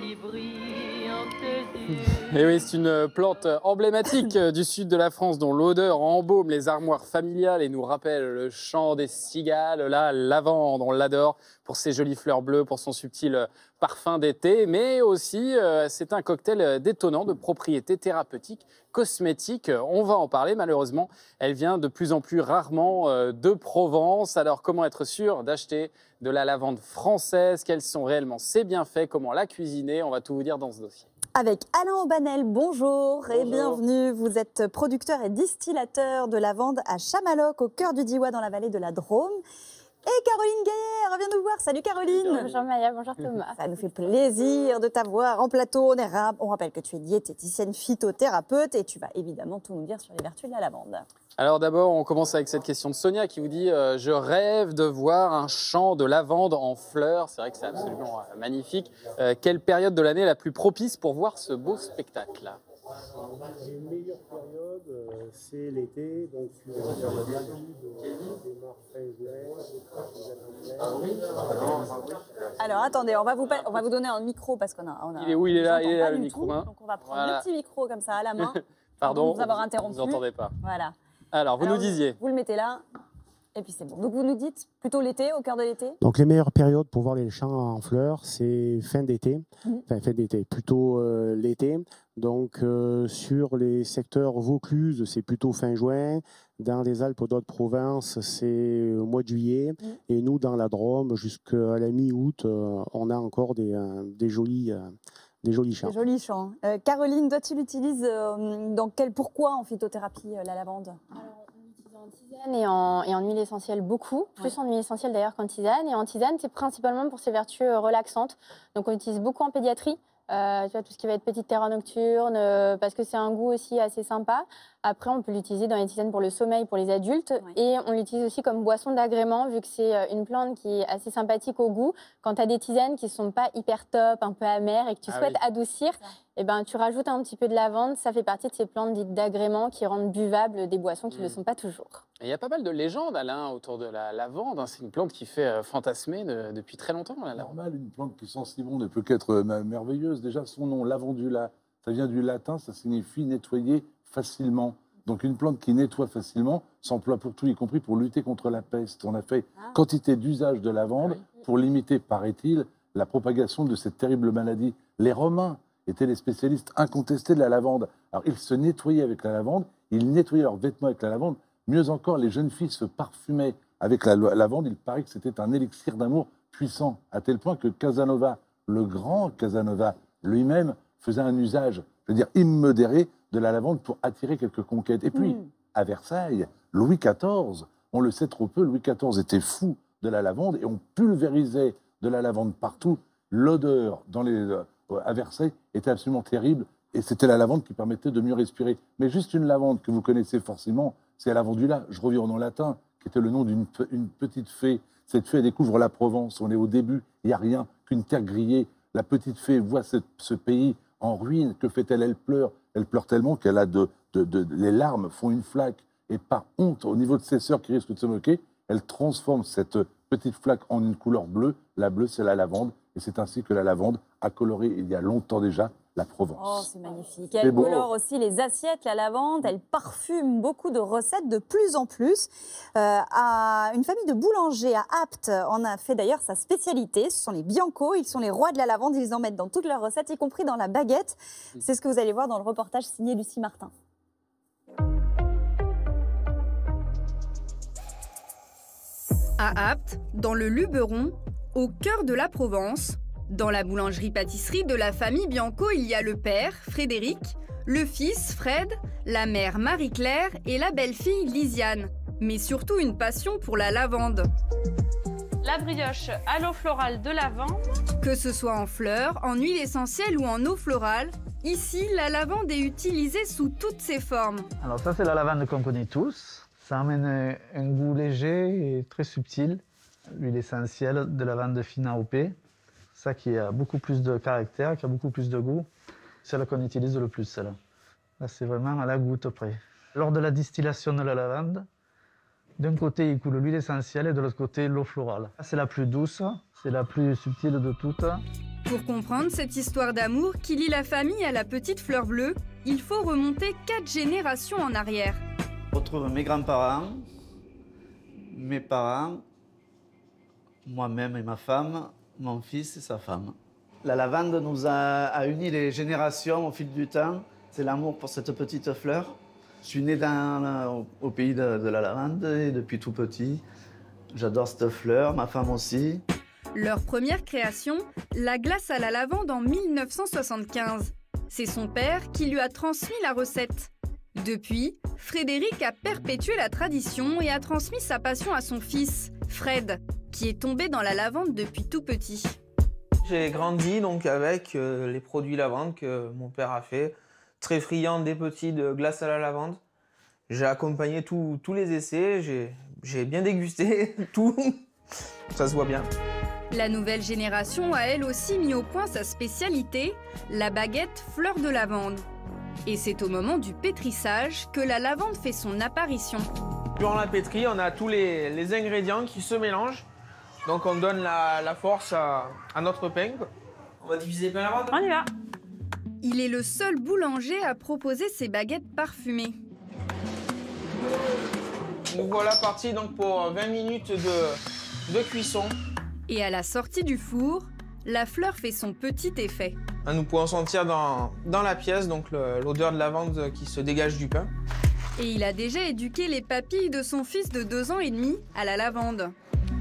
qui brillent en tes yeux. Et oui, c'est une plante emblématique du sud de la France dont l'odeur embaume les armoires familiales et nous rappelle le chant des cigales. La lavande, on l'adore pour ses jolies fleurs bleues, pour son subtil parfum d'été, mais aussi c'est un cocktail détonnant de propriétés thérapeutiques, cosmétiques. On va en parler, malheureusement, elle vient de plus en plus rarement de Provence. Alors comment être sûr d'acheter de la lavande française? Quels sont réellement ses bienfaits? Comment la cuisiner? On va tout vous dire dans ce dossier. Avec Alain Aubanel, bonjour et bienvenue. Vous êtes producteur et distillateur de lavande à Chamaloc, au cœur du Diois, dans la vallée de la Drôme. Et Caroline Gaillard vient nous voir. Salut Caroline. Bonjour Maya, bonjour Thomas. Ça nous fait plaisir de t'avoir en plateau. On rappelle que tu es diététicienne phytothérapeute et tu vas évidemment tout nous dire sur les vertus de la lavande. Alors d'abord, on commence avec cette question de Sonia qui vous dit je rêve de voir un champ de lavande en fleurs. C'est vrai que c'est absolument magnifique. Quelle période de l'année est la plus propice pour voir ce beau spectacle-là? Les meilleures périodes, c'est l'été, donc sur la période démarre fin juin. Alors attendez, on va vous donner un micro parce qu'on a. Il est où? Il est là, le micro. Donc on va prendre le petit micro comme ça à la main. Pardon, vous avoir interrompu. Vous n'entendez pas. Voilà. Alors, vous nous disiez. Vous le mettez là. Et puis c'est bon. Donc vous nous dites plutôt l'été, au cœur de l'été? Donc les meilleures périodes pour voir les champs en fleurs, c'est fin d'été, enfin fin d'été, plutôt l'été. Donc sur les secteurs Vaucluse, c'est plutôt fin juin. Dans les Alpes d'autres provinces, c'est au mois de juillet. Et nous, dans la Drôme, jusqu'à la mi-août, on a encore des jolis champs. Des jolis champs. Caroline, toi tu l'utilises pourquoi en phytothérapie la lavande? En tisane et en huile essentielle beaucoup, plus en huile essentielle d'ailleurs qu'en tisane. Et en tisane, c'est principalement pour ses vertus relaxantes. Donc on l'utilise beaucoup en pédiatrie, tu vois, tout ce qui va être petite terreur nocturne, parce que c'est un goût aussi assez sympa. Après, on peut l'utiliser dans les tisanes pour le sommeil pour les adultes. Et on l'utilise aussi comme boisson d'agrément, vu que c'est une plante qui est assez sympathique au goût. Quand tu as des tisanes qui ne sont pas hyper top, un peu amères, et que tu souhaites adoucir, eh ben, tu rajoutes un petit peu de lavande. Ça fait partie de ces plantes dites d'agrément qui rendent buvables des boissons qui ne le sont pas toujours. Il y a pas mal de légendes, Alain, autour de la lavande. C'est une plante qui fait fantasmer depuis très longtemps. Normal, une plante qui sent si bon ne peut qu'être merveilleuse. Déjà, son nom, lavandula, ça vient du latin, ça signifie nettoyer facilement. Donc une plante qui nettoie facilement s'emploie pour tout, y compris pour lutter contre la peste. On a fait quantité d'usage de lavande pour limiter, paraît-il, la propagation de cette terrible maladie. Les Romains étaient les spécialistes incontestés de la lavande. Alors ils se nettoyaient avec la lavande, ils nettoyaient leurs vêtements avec la lavande. Mieux encore, les jeunes filles se parfumaient avec la lavande. Il paraît que c'était un élixir d'amour puissant, à tel point que Casanova, le grand Casanova, lui-même faisait un usage, je veux dire, immodéré de la lavande pour attirer quelques conquêtes. Et puis, à Versailles, Louis XIV, on le sait trop peu, Louis XIV était fou de la lavande et on pulvérisait de la lavande partout. L'odeur à Versailles était absolument terrible et c'était la lavande qui permettait de mieux respirer. Mais juste une lavande que vous connaissez forcément, c'est la lavandula, je reviens au nom latin, qui était le nom d'une petite fée. Cette fée, elle découvre la Provence, on est au début, il n'y a rien qu'une terre grillée. La petite fée voit ce pays en ruine. Que fait-elle? Elle pleure. Elle pleure tellement qu'elle a les larmes font une flaque. Et par honte, au niveau de ses sœurs qui risquent de se moquer, elle transforme cette petite flaque en une couleur bleue. La bleue, c'est la lavande. Et c'est ainsi que la lavande a coloré, il y a longtemps déjà, la Provence. Oh, c'est magnifique. Elle colore aussi les assiettes, la lavande. Elle parfume beaucoup de recettes de plus en plus. Une famille de boulangers à Apt en a fait d'ailleurs sa spécialité. Ce sont les Bianco. Ils sont les rois de la lavande. Ils en mettent dans toutes leurs recettes, y compris dans la baguette. C'est ce que vous allez voir dans le reportage signé Lucie Martin. À Apt, dans le Luberon, au cœur de la Provence, dans la boulangerie-pâtisserie de la famille Bianco, il y a le père, Frédéric, le fils, Fred, la mère, Marie-Claire et la belle-fille, Lisiane. Mais surtout une passion pour la lavande. La brioche à l'eau florale de lavande. Que ce soit en fleurs, en huile essentielle ou en eau florale, ici, la lavande est utilisée sous toutes ses formes. Alors ça, c'est la lavande qu'on connaît tous. Ça amène un goût léger et très subtil. L'huile essentielle de lavande fine AOP. Ça qui a beaucoup plus de caractère, qui a beaucoup plus de goût. C'est celle qu'on utilise le plus, celle-là. Là, c'est vraiment à la goutte près. Lors de la distillation de la lavande, d'un côté, il coule l'huile essentielle et de l'autre côté, l'eau florale. C'est la plus douce, c'est la plus subtile de toutes. Pour comprendre cette histoire d'amour qui lie la famille à la petite fleur bleue, il faut remonter 4 générations en arrière. On retrouve mes grands-parents, mes parents, moi-même et ma femme, mon fils et sa femme. La lavande nous a unis les générations au fil du temps. C'est l'amour pour cette petite fleur. Je suis né au pays de la lavande et depuis tout petit, j'adore cette fleur, ma femme aussi. Leur première création, la glace à la lavande en 1975. C'est son père qui lui a transmis la recette. Depuis, Frédéric a perpétué la tradition et a transmis sa passion à son fils, Fred, qui est tombé dans la lavande depuis tout petit. J'ai grandi donc avec les produits lavande que mon père a fait. Très friand des petits de glace à la lavande. J'ai accompagné tous les essais, j'ai bien dégusté tout. Ça se voit bien. La nouvelle génération a elle aussi mis au point sa spécialité, la baguette fleur de lavande. Et c'est au moment du pétrissage que la lavande fait son apparition. Durant la pétrie, on a tous les ingrédients qui se mélangent. Donc on donne la force à notre pain. On va diviser bien la lavande. On y va. Il est le seul boulanger à proposer ses baguettes parfumées. Nous voilà partis donc pour 20 minutes de cuisson. Et à la sortie du four, la fleur fait son petit effet. Nous pouvons sentir dans la pièce donc l'odeur de lavande qui se dégage du pain. Et il a déjà éduqué les papilles de son fils de 2 ans et demi à la lavande.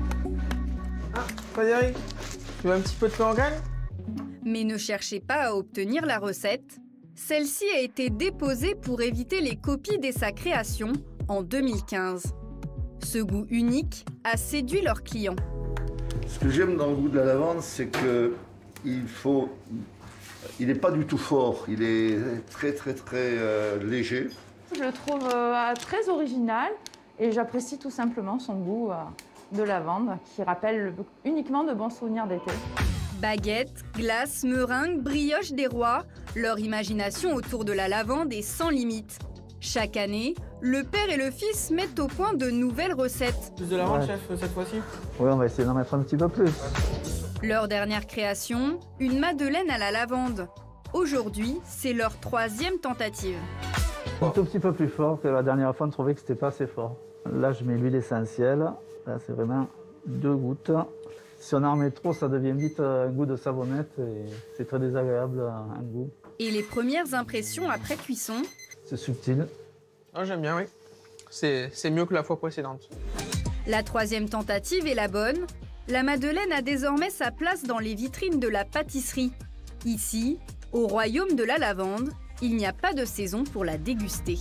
Ah, Frédéric, tu veux un petit peu de pain en graines? Mais ne cherchez pas à obtenir la recette. Celle-ci a été déposée pour éviter les copies dès sa création en 2015. Ce goût unique a séduit leurs clients. Ce que j'aime dans le goût de la lavande, c'est que il n'est pas du tout fort, il est très léger. Je le trouve très original et j'apprécie tout simplement son goût de lavande qui rappelle uniquement de bons souvenirs d'été. Baguettes, glaces, meringues, brioches des rois, leur imagination autour de la lavande est sans limite. Chaque année, le père et le fils mettent au point de nouvelles recettes. Plus de lavande, chef, cette fois-ci? Oui, on va essayer d'en mettre un petit peu plus. Leur dernière création, une madeleine à la lavande. Aujourd'hui, c'est leur 3e tentative. Un tout petit peu plus fort que la dernière fois, on trouvait que c'était pas assez fort. Là, je mets l'huile essentielle. Là, c'est vraiment 2 gouttes. Si on en met trop, ça devient vite un goût de savonnette et c'est très désagréable un goût. Et les premières impressions après cuisson? C'est subtil. Oh, j'aime bien, oui. C'est mieux que la fois précédente. La 3e tentative est la bonne. La madeleine a désormais sa place dans les vitrines de la pâtisserie. Ici, au royaume de la lavande, il n'y a pas de saison pour la déguster.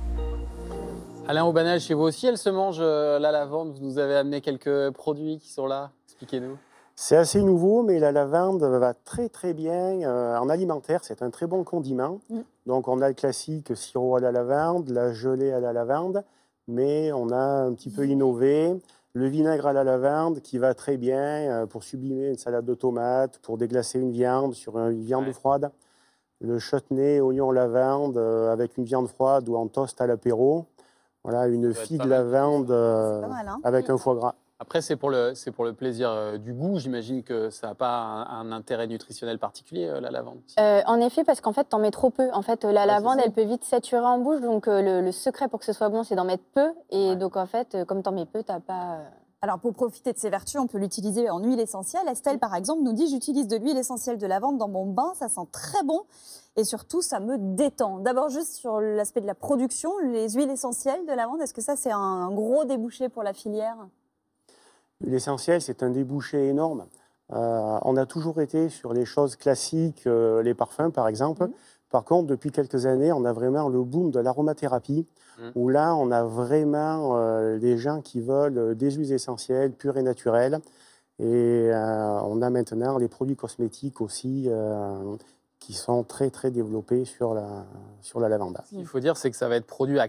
Alain Aubanel, chez vous aussi, elle se mange la lavande. Vous nous avez amené quelques produits qui sont là. Expliquez-nous. C'est assez nouveau, mais la lavande va très bien en alimentaire. C'est un très bon condiment. Donc on a le classique sirop à la lavande, la gelée à la lavande, mais on a un petit peu innové. Le vinaigre à la lavande qui va très bien pour sublimer une salade de tomates, pour déglacer une viande sur une viande froide. Le chutney oignon lavande avec une viande froide ou en toast à l'apéro. Voilà, une figue lavande avec un foie gras. Après, c'est pour le plaisir du goût. J'imagine que ça n'a pas un intérêt nutritionnel particulier, la lavande. En effet, parce qu'en fait, t'en mets trop peu. En fait, la lavande, elle peut vite saturer en bouche. Donc, le secret pour que ce soit bon, c'est d'en mettre peu. Et donc, en fait, comme t'en mets peu, t'as pas... Alors, pour profiter de ses vertus, on peut l'utiliser en huile essentielle. Estelle, par exemple, nous dit « J'utilise de l'huile essentielle de lavande dans mon bain, ça sent très bon et surtout, ça me détend. » D'abord, juste sur l'aspect de la production, les huiles essentielles de lavande, est-ce que ça, c'est un gros débouché pour la filière ? L'essentiel, c'est un débouché énorme. On a toujours été sur les choses classiques, les parfums, par exemple. Par contre, depuis quelques années, on a vraiment le boom de l'aromathérapie, où là, on a vraiment les gens qui veulent des huiles essentielles pures et naturelles. Et on a maintenant les produits cosmétiques aussi qui sont très développés sur la lavande. Ce qu'il faut dire, c'est que ça va être produit à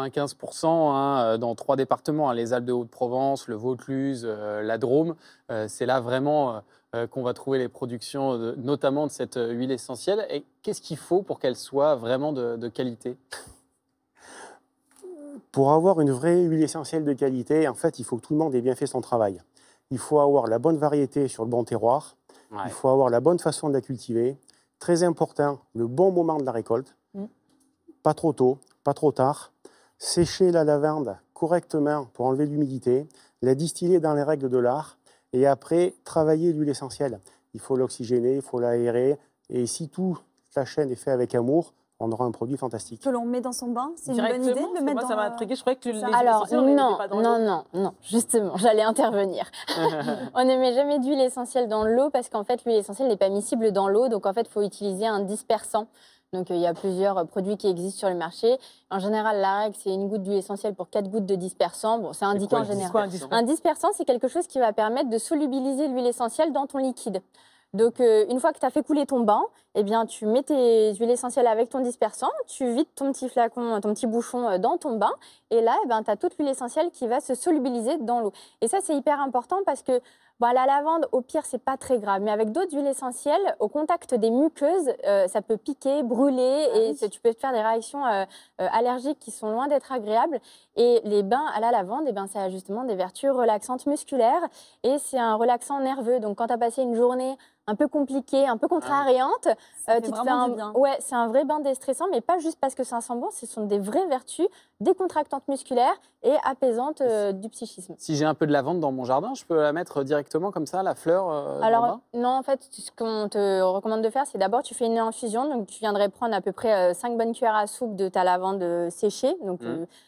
95% dans 3 départements, les Alpes de Haute-Provence, le Vaucluse, la Drôme. C'est là vraiment qu'on va trouver les productions, notamment de cette huile essentielle. Et qu'est-ce qu'il faut pour qu'elle soit vraiment de qualité ? Pour avoir une vraie huile essentielle de qualité, en fait, il faut que tout le monde ait bien fait son travail. Il faut avoir la bonne variété sur le bon terroir. Ouais. Il faut avoir la bonne façon de la cultiver. Très important, le bon moment de la récolte. Pas trop tôt, pas trop tard. Sécher la lavande correctement pour enlever l'humidité. La distiller dans les règles de l'art. Et après, travailler l'huile essentielle. Il faut l'oxygéner, il faut l'aérer. Et si toute la chaîne est faite avec amour, on aura un produit fantastique. Que l'on met dans son bain, c'est une bonne idée de le mettre dans... Ça m'a intrigué, je croyais que les Alors, essentiels, on les mettait pas dans l'eau. non, justement, j'allais intervenir. On ne met jamais d'huile essentielle dans l'eau parce qu'en fait, l'huile essentielle n'est pas miscible dans l'eau. Donc, en fait, il faut utiliser un dispersant. Donc, il y a plusieurs produits qui existent sur le marché. En général, la règle, c'est une goutte d'huile essentielle pour 4 gouttes de dispersant. Bon, c'est indiqué en général. Un dispersant, c'est quelque chose qui va permettre de solubiliser l'huile essentielle dans ton liquide. Donc, une fois que tu as fait couler ton bain, eh bien, tu mets tes huiles essentielles avec ton dispersant, tu vides ton petit flacon, ton petit bouchon dans ton bain, et là, eh tu as toute l'huile essentielle qui va se solubiliser dans l'eau. Et ça, c'est hyper important parce que la lavande, au pire, c'est pas très grave. Mais avec d'autres huiles essentielles, au contact des muqueuses, ça peut piquer, brûler, et tu peux te faire des réactions allergiques qui sont loin d'être agréables. Et les bains à la lavande, ça a justement des vertus relaxantes musculaires, et c'est un relaxant nerveux. Donc, quand tu as passé une journée un peu compliquée, un peu contrariante, tu te fais un... Ouais, c'est un vrai bain déstressant, mais pas juste parce que ça sent bon, ce sont des vraies vertus décontractantes musculaires et apaisantes du psychisme. Si j'ai un peu de lavande dans mon jardin, je peux la mettre directement comme ça, la fleur dans le Alors, bain? non, en fait, ce qu'on te recommande de faire, c'est d'abord, tu fais une infusion. Donc, tu viendrais prendre à peu près 5 bonnes cuillères à soupe de ta lavande séchée. Donc,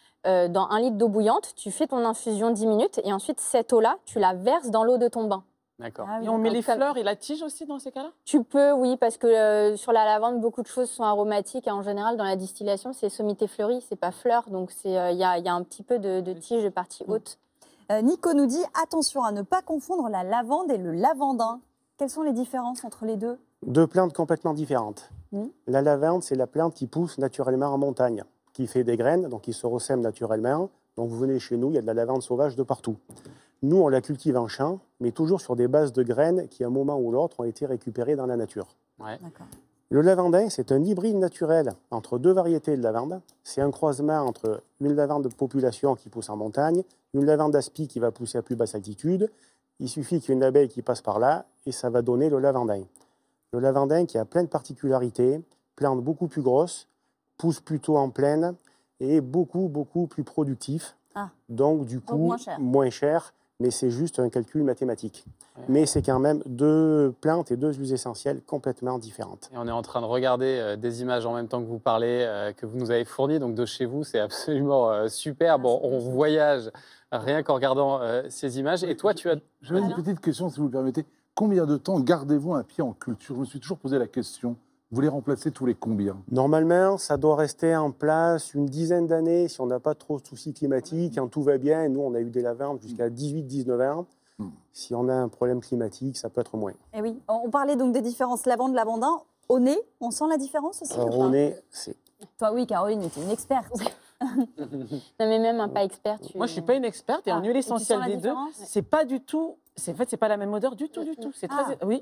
dans 1 litre d'eau bouillante, tu fais ton infusion 10 minutes. Et ensuite, cette eau-là, tu la verses dans l'eau de ton bain. D'accord. Et on met les fleurs et la tige aussi dans ces cas-là? Tu peux, oui, parce que sur la lavande, beaucoup de choses sont aromatiques. Et en général, dans la distillation, c'est sommité fleuri, c'est pas fleur. Donc, il y a un petit peu de tige de partie haute. Nico nous dit, attention à ne pas confondre la lavande et le lavandin. Quelles sont les différences entre les deux? 2 plantes complètement différentes. La lavande, c'est la plante qui pousse naturellement en montagne, qui fait des graines, donc qui se ressème naturellement. Donc vous venez chez nous, il y a de la lavande sauvage de partout. Nous, on la cultive en champ, mais toujours sur des bases de graines qui, à un moment ou l'autre, ont été récupérées dans la nature. Ouais. Le lavandin, c'est un hybride naturel entre 2 variétés de lavande. C'est un croisement entre une lavande de population qui pousse en montagne, une lavande d'aspi qui va pousser à plus basse altitude. Il suffit qu'il y ait une abeille qui passe par là et ça va donner le lavandin. Le lavandin qui a plein de particularités, plante beaucoup plus grosse, pousse plutôt en plaine et est beaucoup plus productif. Donc, du coup, moins cher. Mais c'est juste un calcul mathématique. Ouais. Mais c'est quand même 2 plantes et 2 huiles essentielles complètement différentes. Et on est en train de regarder des images en même temps que vous parlez, que vous nous avez fournies, donc de chez vous, c'est absolument super. Bon, on voyage rien qu'en regardant ces images. Et toi, tu as... J'avais une petite question, si vous le permettez. Combien de temps gardez-vous un pied en culture? Je me suis toujours posé la question. Vous les remplacez tous les combien? Normalement, ça doit rester en place une dizaine d'années si on n'a pas trop de soucis climatiques. Quand tout va bien, et nous, on a eu des lavandes jusqu'à 18-19 ans. Si on a un problème climatique, ça peut être moins. Et oui, on parlait donc des différences lavande-lavandin. Au nez, on sent la différence aussi? Alors, au nez, c'est... Toi, oui, Caroline, tu es une experte. Non, mais même pas expert. Moi, je ne suis pas une experte et en huile essentielle des deux, c'est pas du tout... En fait, c'est pas la même odeur du tout. C'est très... Oui.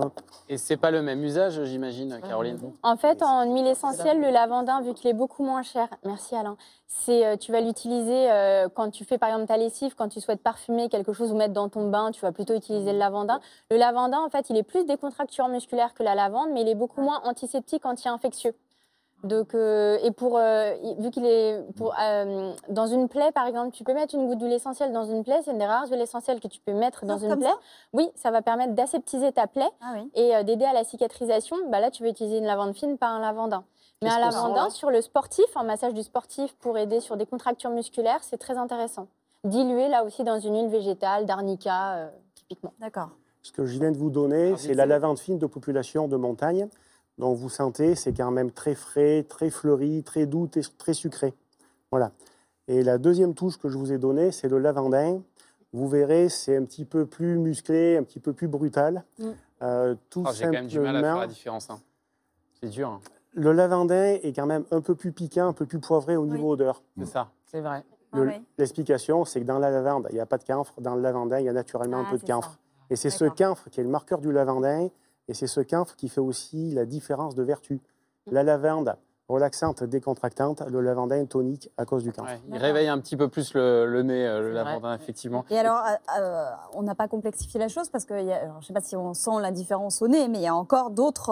Et c'est pas le même usage, j'imagine, Caroline? En fait, en huile essentielle, le lavandin, vu qu'il est beaucoup moins cher, merci Alain, tu vas l'utiliser quand tu fais par exemple ta lessive, quand tu souhaites parfumer quelque chose ou mettre dans ton bain, tu vas plutôt utiliser le lavandin. Le lavandin, en fait, il est plus décontracturant musculaire que la lavande, mais il est beaucoup moins antiseptique, anti-infectieux. Donc, vu qu'il est dans une plaie, par exemple, tu peux mettre une goutte d'huile essentielle dans une plaie. C'est une des rares huiles essentielles que tu peux mettre dans une plaie. Oui, ça va permettre d'aseptiser ta plaie et d'aider à la cicatrisation. Là, tu vas utiliser une lavande fine, pas un lavandin. Mais un lavandin sur le sportif, un massage du sportif pour aider sur des contractures musculaires, c'est très intéressant. Dilué, là aussi, dans une huile végétale, d'arnica, typiquement. D'accord. Ce que je viens de vous donner, c'est la lavande fine de population de montagne. Donc vous sentez, c'est quand même très frais, très fleuri, très doux, très sucré. Voilà. Et la deuxième touche que je vous ai donnée, c'est le lavandin. Vous verrez, c'est un petit peu plus musclé, un petit peu plus brutal. Tout J'ai quand même du mal à faire la différence. Hein. C'est dur. Hein. Le lavandin est quand même un peu plus piquant, un peu plus poivré au niveau odeur. C'est ça. C'est vrai. L'explication, c'est que dans la lavande, il n'y a pas de camphre. Dans le lavandin, il y a naturellement un peu de camphre. Et c'est ce camphre qui est le marqueur du lavandin. Et c'est ce camphre qui fait aussi la différence de vertu. La lavande relaxante, décontractante, le lavandin tonique à cause du camphre. Ouais, il réveille un petit peu plus le nez, le lavandin, effectivement. Et alors, on n'a pas complexifié la chose parce que, je ne sais pas si on sent la différence au nez, mais il y a encore d'autres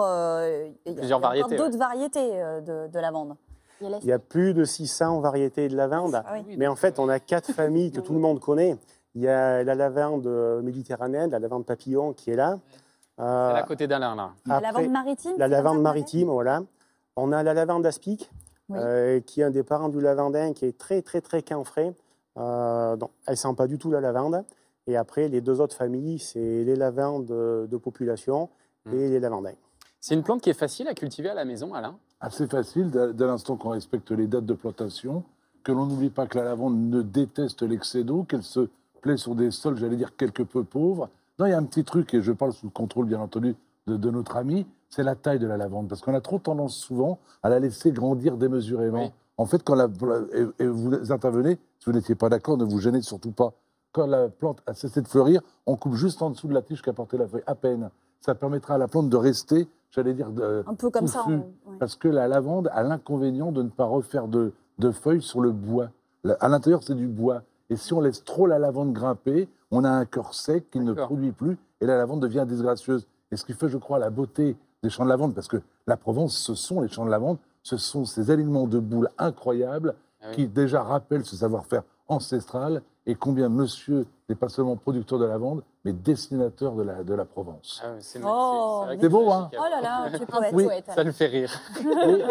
variétés de lavande. Il y a plus de 600 variétés de lavande, mais en fait, on a 4 familles que tout le monde connaît. Il y a la lavande méditerranéenne, la lavande papillon qui est là. C'est à côté d'Alain, là. La lavande maritime. La lavande maritime, voilà. On a la lavande aspic, qui est un des parents du lavandin, qui est très, très, très camphré. Donc, elle ne sent pas du tout la lavande. Et après, les 2 autres familles, c'est les lavandes de population et les lavandins. C'est une plante qui est facile à cultiver à la maison, Alain? Assez facile, dès l'instant qu'on respecte les dates de plantation, que l'on n'oublie pas que la lavande ne déteste l'excès d'eau, qu'elle se plaît sur des sols, j'allais dire, quelque peu pauvres. Non, il y a un petit truc, et je parle sous le contrôle, bien entendu, de notre ami, c'est la taille de la lavande. Parce qu'on a trop tendance souvent à la laisser grandir démesurément. Oui. En fait, quand et vous intervenez, si vous n'étiez pas d'accord, ne vous gênez surtout pas. Quand la plante a cessé de fleurir, on coupe juste en dessous de la tige qui a porté la feuille, à peine. Ça permettra à la plante de rester, j'allais dire, un peu comme ça. Parce que la lavande a l'inconvénient de ne pas refaire de feuilles sur le bois. À l'intérieur, c'est du bois. Et si on laisse trop la lavande grimper, on a un cœur sec qui ne produit plus, et la lavande devient disgracieuse. Et ce qui fait, je crois, la beauté des champs de lavande, parce que la Provence, ce sont les champs de lavande, ce sont ces alignements de boules incroyables qui déjà rappellent ce savoir-faire ancestral, et combien monsieur n'est pas seulement producteur de lavande, mais dessinateur de la Provence. Ah, c'est beau, hein? Oh là là, tu es poète. Oui, ça le fait rire. Oui,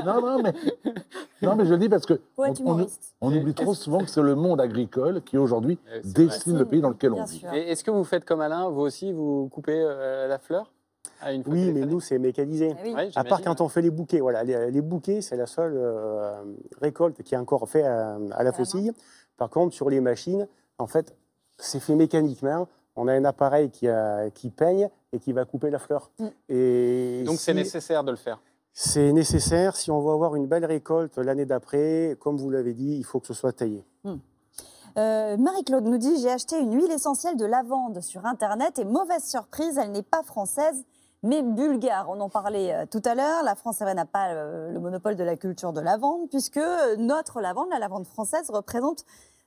non, mais je le dis parce que on oublie trop souvent que c'est le monde agricole qui aujourd'hui dessine le pays dans lequel on vit. Et est-ce que vous faites comme Alain, vous aussi, vous coupez la fleur à une fois? Oui, mais nous, c'est mécanisé. Oui, à part quand on fait les bouquets. Voilà, les bouquets, c'est la seule récolte qui est encore faite à la faucille. Par contre, sur les machines, en fait, c'est fait mécaniquement. On a un appareil qui peigne et qui va couper la fleur. Et donc, c'est nécessaire de le faire? C'est nécessaire. Si on veut avoir une belle récolte l'année d'après, comme vous l'avez dit, il faut que ce soit taillé. Marie-Claude nous dit « J'ai acheté une huile essentielle de lavande sur Internet et mauvaise surprise, elle n'est pas française, mais bulgare. » On en parlait tout à l'heure. La France n'a pas le monopole de la culture de lavande, puisque notre lavande, la lavande française, représente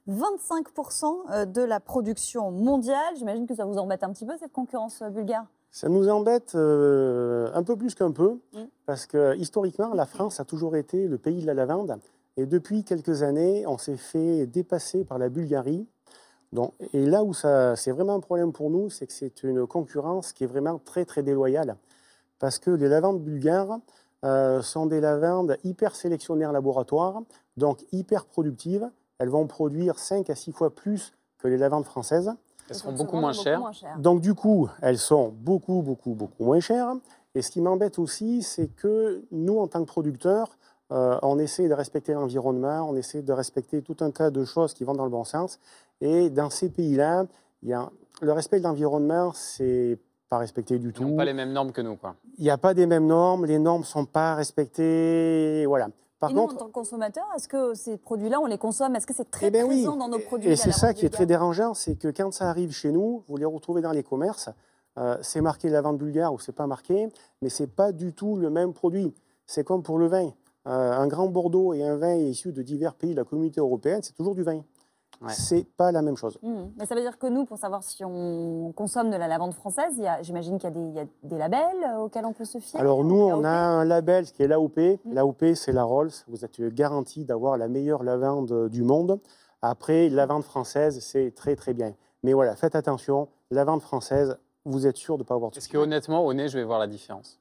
25% de la production mondiale. J'imagine que ça vous embête un petit peu, cette concurrence bulgare? Ça nous embête un peu plus qu'un peu, parce que historiquement, la France a toujours été le pays de la lavande. Et depuis quelques années, on s'est fait dépasser par la Bulgarie. Donc, et là où c'est vraiment un problème pour nous, c'est que c'est une concurrence qui est vraiment très, très déloyale. Parce que les lavandes bulgares sont des lavandes hyper sélectionnées en laboratoire, donc hyper productives. Elles vont produire 5 à 6 fois plus que les lavandes françaises. Elles seront beaucoup moins chères. Donc du coup, elles sont beaucoup moins chères. Et ce qui m'embête aussi, c'est que nous, en tant que producteurs, on essaie de respecter l'environnement, on essaie de respecter tout un tas de choses qui vont dans le bon sens. Et dans ces pays-là, le respect de l'environnement, c'est pas respecté du tout. Ils n'ont pas les mêmes normes que nous, quoi. Il n'y a pas des mêmes normes, les normes ne sont pas respectées, voilà. Par et contre, nous, en tant que consommateurs, est-ce que ces produits-là, on les consomme? Est-ce que c'est très présent dans nos produits? Et c'est ça qui est très dérangeant, c'est que quand ça arrive chez nous, vous les retrouvez dans les commerces, c'est marqué lavande bulgare ou c'est pas marqué, mais c'est pas du tout le même produit. C'est comme pour le vin. Un grand Bordeaux et un vin issu de divers pays de la communauté européenne, c'est toujours du vin. Ouais. C'est pas la même chose. Mais ça veut dire que nous, pour savoir si on consomme de la lavande française, j'imagine qu'il y a des labels auxquels on peut se fier. Alors nous, on a un label qui est l'AOP. L'AOP, c'est la Rolls. Vous êtes garanti d'avoir la meilleure lavande du monde. Après, lavande française, c'est très très bien. Mais voilà, faites attention, lavande française, vous êtes sûr de ne pas avoir tout. Est-ce que honnêtement, au nez, je vais voir la différence?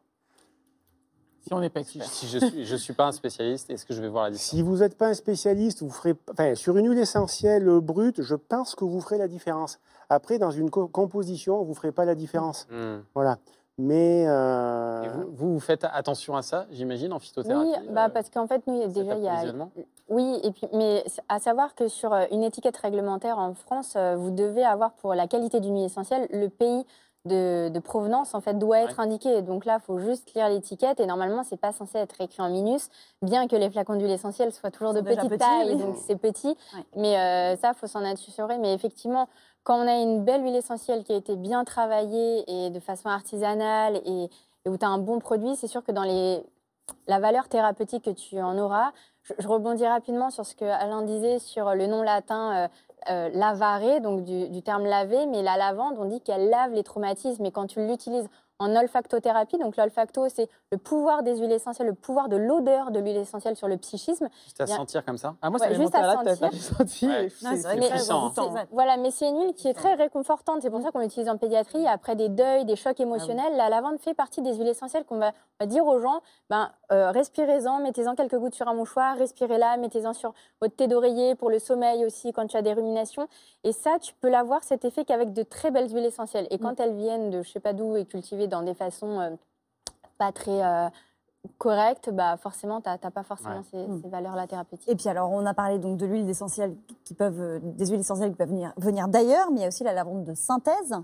Si on n'est pas expert. Si je suis pas un spécialiste, est-ce que je vais voir la différence? Si vous n'êtes pas un spécialiste, vous ferez, sur une huile essentielle brute, je pense que vous ferez la différence. Après, dans une composition, vous ne ferez pas la différence. Voilà. Mais et vous faites attention à ça, j'imagine, en phytothérapie? Oui, parce qu'en fait, nous, déjà, il y a... Oui, et puis, mais à savoir que sur une étiquette réglementaire en France, vous devez avoir pour la qualité d'une huile essentielle, le pays de provenance en fait doit être indiqué. Donc là, il faut juste lire l'étiquette et normalement, c'est pas censé être écrit en minus, bien que les flacons d'huile essentielle soient toujours de petite taille, donc c'est petit. Mais ça, il faut s'en assurer. Mais effectivement, quand on a une belle huile essentielle qui a été bien travaillée et de façon artisanale et où tu as un bon produit, c'est sûr que dans les la valeur thérapeutique que tu en auras. Je rebondis rapidement sur ce que Alain disait sur le nom latin lavare, donc du terme laver, mais la lavande, on dit qu'elle lave les traumatismes, et quand tu l'utilises en olfactothérapie, donc l'olfacto, c'est le pouvoir des huiles essentielles, le pouvoir de l'odeur de l'huile essentielle sur le psychisme. Juste à sentir comme ça. Ah, moi, ça Ouais, m'est juste monté à à la tête, sentir. j'ai senti. Ouais. C'est Mais puissant, voilà, mais c'est une huile qui est très réconfortante. C'est pour ça qu'on l'utilise en pédiatrie. Après des deuils, des chocs émotionnels, la lavande fait partie des huiles essentielles qu'on va dire aux gens, respirez-en, mettez-en quelques gouttes sur un mouchoir, respirez-la, mettez-en sur votre thé d'oreiller pour le sommeil aussi quand tu as des ruminations. Et ça, tu peux l'avoir cet effet qu'avec de très belles huiles essentielles. Et quand elles viennent de je sais pas d'où et cultivées dans des façons pas très correctes, forcément, tu n'as pas forcément ces valeurs-là thérapeutiques. Et puis alors, on a parlé donc de l'huile essentielle des huiles essentielles qui peuvent venir d'ailleurs, mais il y a aussi la lavande de synthèse.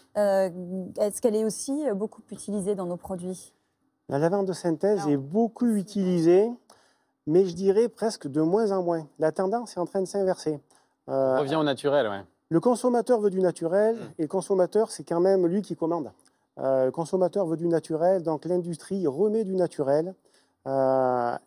Est-ce qu'elle est aussi beaucoup utilisée dans nos produits? La lavande de synthèse est beaucoup utilisée, mais je dirais presque de moins en moins. La tendance est en train de s'inverser. On revient au naturel, ouais. Le consommateur veut du naturel, et le consommateur, c'est quand même lui qui commande. Le consommateur veut du naturel, donc l'industrie remet du naturel. On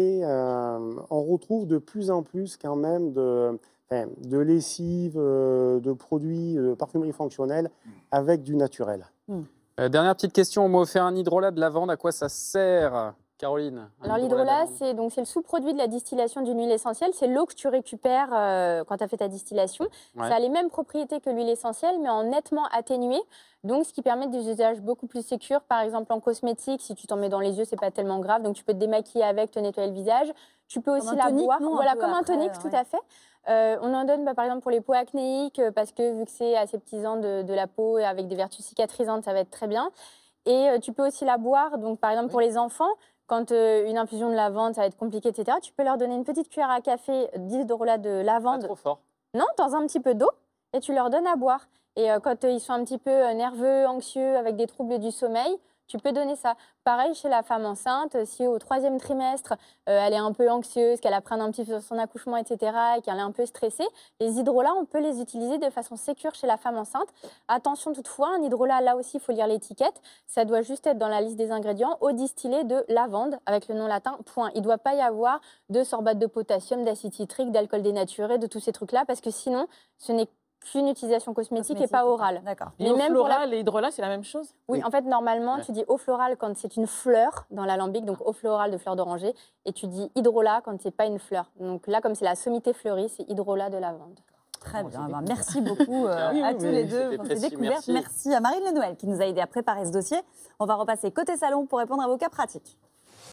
retrouve de plus en plus quand même de lessive, de produits de parfumerie fonctionnelle avec du naturel. Dernière petite question, on m'a offert un hydrolat de lavande, à quoi ça sert, Caroline? Alors l'hydrolat, c'est le sous-produit de la distillation d'une huile essentielle. C'est l'eau que tu récupères quand tu as fait ta distillation. Ouais. Ça a les mêmes propriétés que l'huile essentielle, mais en nettement atténué. Donc, ce qui permet des usages beaucoup plus sécures. Par exemple, en cosmétique, si tu t'en mets dans les yeux, c'est pas tellement grave. Donc, tu peux te démaquiller avec, te nettoyer le visage. Tu peux aussi la boire. Voilà, comme un tonic, tout à fait. On en donne par exemple pour les peaux acnéiques, parce que vu que c'est aseptisant de la peau et avec des vertus cicatrisantes, ça va être très bien. Et tu peux aussi la boire. Donc, par exemple, pour les enfants, quand une infusion de lavande, ça va être compliqué, etc., tu peux leur donner une petite cuillère à café d'hydrolat de lavande. Pas trop fort. Non, dans un petit peu d'eau, et tu leur donnes à boire. Et quand ils sont un petit peu nerveux, anxieux, avec des troubles du sommeil, tu peux donner ça. Pareil chez la femme enceinte, si au 3e trimestre, elle est un peu anxieuse, qu'elle apprenne un petit peu sur son accouchement, etc., et qu'elle est un peu stressée, les hydrolats, on peut les utiliser de façon sécure chez la femme enceinte. Attention toutefois, un hydrolat, là aussi, il faut lire l'étiquette. Ça doit juste être dans la liste des ingrédients au distillé de lavande, avec le nom latin, point. Il ne doit pas y avoir de sorbate de potassium, d'acide citrique, d'alcool dénaturé, de tous ces trucs-là, parce que sinon, ce n'est qu'une utilisation cosmétique et pas orale. D'accord. Et eau florale et hydrolat, c'est la même chose? Oui, en fait, normalement, tu dis eau florale quand c'est une fleur dans l'alambic, donc eau florale de fleur d'oranger, et tu dis hydrolat quand c'est pas une fleur. Donc là, comme c'est la sommité fleurie, c'est hydrolat de lavande. Très bien. Merci beaucoup à tous les deux pour ces découvertes. Merci à Marine Le Noël qui nous a aidé à préparer ce dossier. On va repasser côté salon pour répondre à vos cas pratiques.